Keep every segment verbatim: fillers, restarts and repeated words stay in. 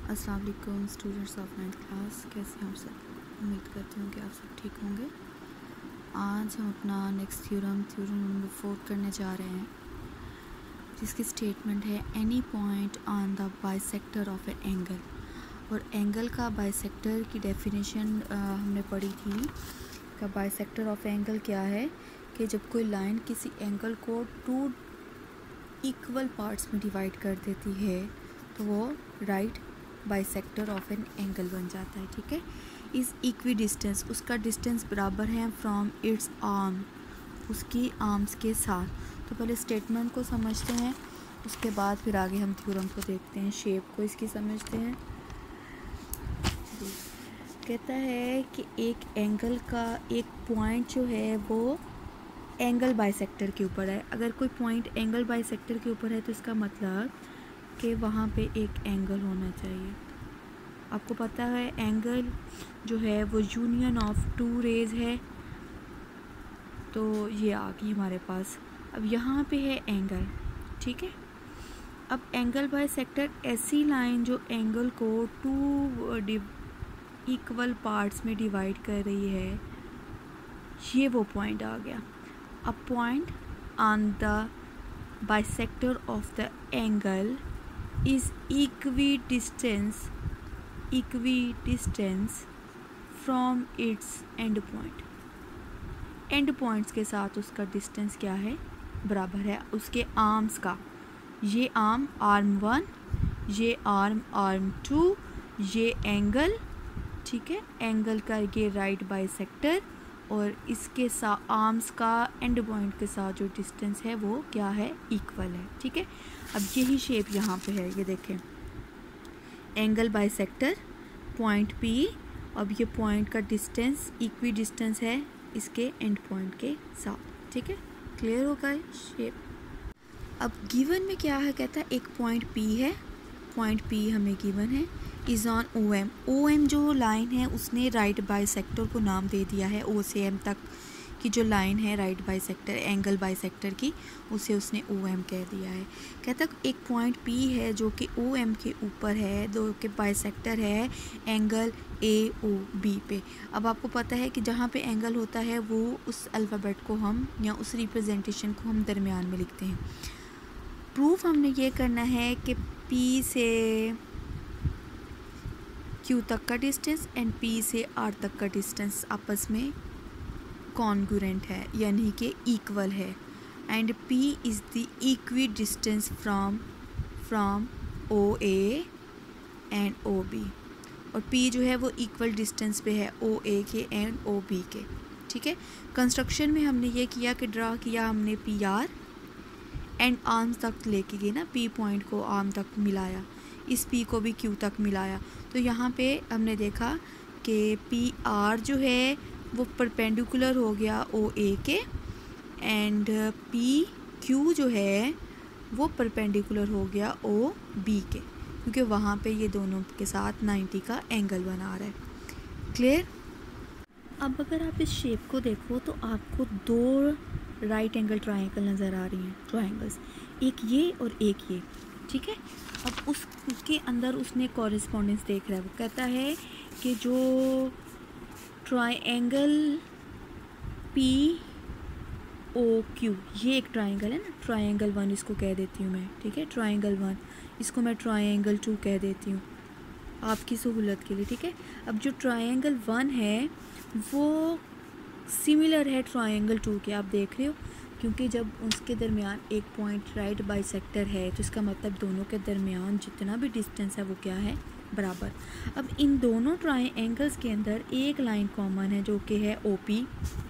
अस्सलाम वालेकुम students of ninth class, कैसे हम सब। उम्मीद करती हूँ कि आप सब ठीक होंगे। आज हम अपना next theorem theorem number four करने जा रहे हैं, जिसकी स्टेटमेंट है any point on the bisector of an angle. और एंगल का बाइसेक्टर की डेफिनेशन हमने पढ़ी थी का बाइसेक्टर ऑफ एंगल क्या है कि जब कोई लाइन किसी एंगल को टू इक्वल पार्ट्स में डिवाइड कर देती है तो वो right bisector of an angle बन जाता है। ठीक है, इस इक्वी डिस्टेंस, उसका डिस्टेंस बराबर है फ्रॉम इट्स आर्म, उसकी आर्म्स के साथ। तो पहले स्टेटमेंट को समझते हैं, उसके बाद फिर आगे हम थ्योरम को देखते हैं, शेप को इसकी समझते हैं। कहता है कि एक एंगल का एक पॉइंट जो है वो एंगल बाइसेक्टर के ऊपर है। अगर कोई पॉइंट एंगल बाइसेक्टर के ऊपर है तो इसका मतलब कि वहाँ पे एक एंगल होना चाहिए। आपको पता है एंगल जो है वो यूनियन ऑफ टू रेज है, तो ये आ गई हमारे पास। अब यहाँ पे है एंगल, ठीक है। अब एंगल बाइसेक्टर ऐसी लाइन जो एंगल को टू इक्वल पार्ट्स में डिवाइड कर रही है, ये वो पॉइंट आ गया। A point on the bisector of the angle is equidistant equidistance from its end point। End points के साथ उसका डिस्टेंस क्या है, बराबर है उसके आर्म्स का। ये आर्म आर्म वन, ये आर्म आर्म टू, ये एंगल, ठीक है, एंगल का ये राइट बाइसेक्टर, और इसके साथ आर्म्स का एंड पॉइंट के साथ जो डिस्टेंस है वो क्या है, इक्वल है। ठीक है, अब यही शेप यहाँ पे है, ये देखें एंगल बाइसेक्टर पॉइंट पी। अब ये पॉइंट का डिस्टेंस इक्वी डिस्टेंस है इसके एंड पॉइंट के साथ। ठीक है, क्लियर होगा शेप। अब गिवन में क्या है, कहता है एक पॉइंट पी है, पॉइंट पी हमें गिवन है, is on O M. O M जो लाइन है उसने राइट बाइसेक्टर को नाम दे दिया है। ओ से एम तक की जो लाइन है राइट बाइसेक्टर एंगल बाइसेक्टर की, उसे उसने ओ एम कह दिया है। कहता एक पॉइंट पी है जो कि ओ एम के ऊपर है, दो के बाइसेक्टर है एंगल ए ओ बी पे। अब आपको पता है कि जहाँ पे एंगल होता है वो उस अल्फ़ाबेट को हम या उस रिप्रेजेंटेशन को हम दरमियान में लिखते हैं। प्रूफ हमने ये करना है कि पी से क्यू तक का डिस्टेंस एंड पी से आर तक का डिस्टेंस आपस में कॉन्ग्रुएंट है, यानी कि इक्वल है। And P is the equidistance from from O A and O B. और P जो है वो इक्वल डिस्टेंस पे है ओ ए के एंड ओ बी के। ठीक है, कंस्ट्रक्शन में हमने ये किया कि ड्रा किया हमने पी आर एंड आर्म्स तक लेके गए ना, P पॉइंट को आर्म तक मिलाया, इस P को भी Q तक मिलाया। तो यहाँ पे हमने देखा कि पी आर जो है वो परपेंडिकुलर हो गया ओ ए के, एंड पी क्यू जो है वो परपेंडिकुलर हो गया ओ बी के, क्योंकि वहाँ पे ये दोनों के साथ नाइन्टी का एंगल बना रहा है। क्लियर। अब अगर आप इस शेप को देखो तो आपको दो राइट एंगल ट्रायंगल नज़र आ रही हैं, ट्रायंगल्स, एक ये और एक ये। ठीक है, अब उस उसके अंदर उसने कॉरेस्पॉन्डेंस देख रहा है। वो कहता है कि जो ट्रायंगल पी ओ क्यू, ये एक ट्रायंगल है ना, ट्रायंगल वन इसको कह देती हूँ मैं। ठीक है, ट्रायंगल वन, इसको मैं ट्रायंगल टू कह देती हूँ आपकी सहूलत के लिए। ठीक है, अब जो ट्रायंगल वन है वो सिमिलर है ट्रायंगल टू के, आप देख रहे हो, क्योंकि जब उसके दरमियान एक पॉइंट राइट बाइसेक्टर है तो इसका मतलब दोनों के दरमियान जितना भी डिस्टेंस है वो क्या है, बराबर। अब इन दोनों ट्रायंगल्स के अंदर एक लाइन कॉमन है जो कि है ओ पी।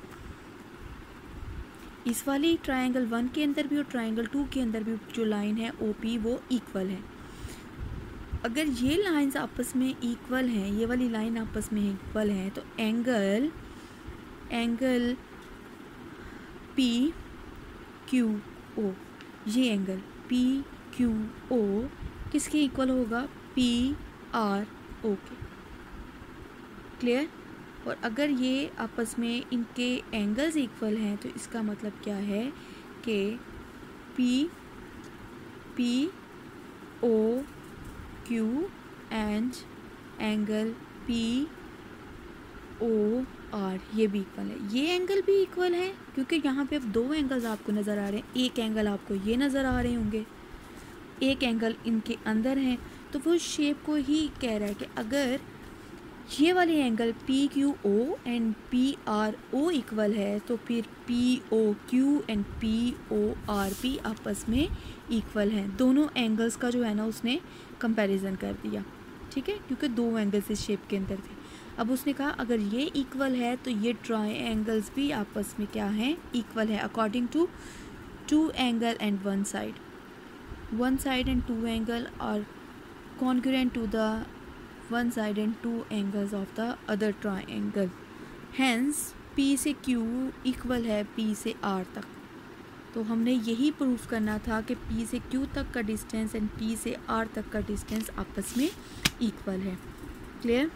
इस वाली ट्रायंगल वन के अंदर भी और ट्रायंगल टू के अंदर भी जो लाइन है ओ पी वो इक्वल है। अगर ये लाइंस आपस में इक्वल हैं, ये वाली लाइन आपस में इक्वल है, तो angle angle P Q O, ये एंगल पी क्यू ओ किसके इक्वल होगा, पी आर ओ के। क्लियर। और अगर ये आपस में इनके एंगल्स इक्वल हैं तो इसका मतलब क्या है कि P P O Q and angle P O R ये भी इक्वल है। ये एंगल भी इक्वल है क्योंकि यहाँ पे अब दो एंगल्स आपको नज़र आ रहे हैं। एक एंगल आपको ये नज़र आ रहे होंगे, एक एंगल इनके अंदर है। तो वो शेप को ही कह रहा है कि अगर ये वाले angle P Q O and P R O equal है तो फिर P O Q and P O R भी आपस में इक्वल हैं। दोनों एंगल्स का जो है ना उसने कंपैरिजन कर दिया, ठीक है, क्योंकि दो एंगल्स इस शेप के अंदर थे। अब उसने कहा अगर ये इक्वल है तो ये ट्रायंगल्स भी आपस में क्या हैं, इक्वल है according to two angle and one side one side and two angle are congruent to the one side and two angles of the other triangle. Hence P से Q इक्वल है P से R तक। तो हमने यही proof करना था कि P से Q तक का डिस्टेंस एंड P से R तक का डिस्टेंस आपस में इक्वल है। Clear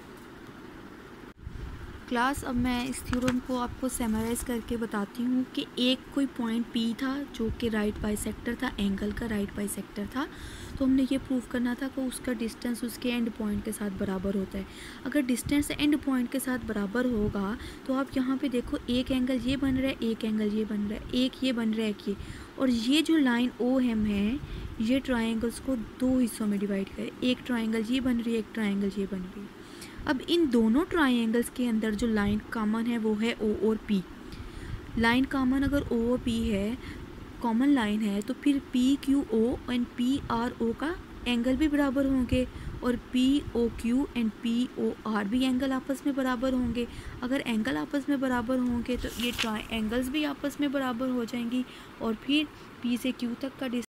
class? अब मैं इस थ्योरम को आपको समराइज़ करके बताती हूँ कि एक कोई पॉइंट P था जो कि राइट बाइसेक्टर था, एंगल का राइट बाइसेक्टर था। तो हमने ये प्रूफ करना था कि उसका डिस्टेंस उसके एंड पॉइंट के साथ बराबर होता है। अगर डिस्टेंस एंड पॉइंट के साथ बराबर होगा तो आप यहाँ पे देखो एक एंगल ये बन रहा है, एक एंगल ये बन रहा है, एक ये बन रहा है, एक ये, और ये जो लाइन ओ एम है ये ट्राइंगल्स को दो हिस्सों में डिवाइड करे। एक ट्राइंगल ये बन रही है, एक ट्राइंगल ये बन रही है। अब इन दोनों ट्राइंगल्स के अंदर जो लाइन कॉमन है वो है ओ और पी। लाइन कॉमन अगर ओ और पी है, कॉमन लाइन है, तो फिर P Q O and P R O का एंगल भी बराबर होंगे और P O Q and P O R भी एंगल आपस में बराबर होंगे। अगर एंगल आपस में बराबर होंगे तो ये ट्राइंगल्स भी आपस में बराबर हो जाएंगी और फिर पी से क्यू तक का